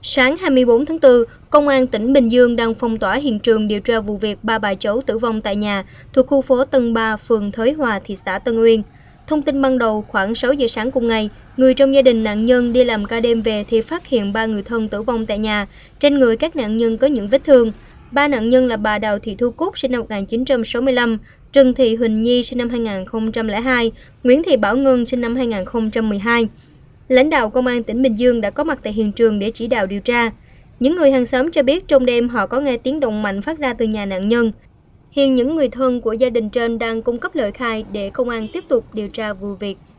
Sáng 24 tháng 4, Công an tỉnh Bình Dương đang phong tỏa hiện trường điều tra vụ việc 3 bà cháu tử vong tại nhà thuộc khu phố Tân Ba, phường Thới Hòa, thị xã Tân Uyên. Thông tin ban đầu, khoảng 6 giờ sáng cùng ngày, người trong gia đình nạn nhân đi làm ca đêm về thì phát hiện 3 người thân tử vong tại nhà. Trên người các nạn nhân có những vết thương. 3 nạn nhân là bà Đào Thị Thu Cúc sinh năm 1965, Trần Thị Huỳnh Nhi sinh năm 2002, Nguyễn Thị Bảo Ngân sinh năm 2012. Lãnh đạo Công an tỉnh Bình Dương đã có mặt tại hiện trường để chỉ đạo điều tra. Những người hàng xóm cho biết trong đêm họ có nghe tiếng động mạnh phát ra từ nhà nạn nhân. Hiện những người thân của gia đình trên đang cung cấp lời khai để công an tiếp tục điều tra vụ việc.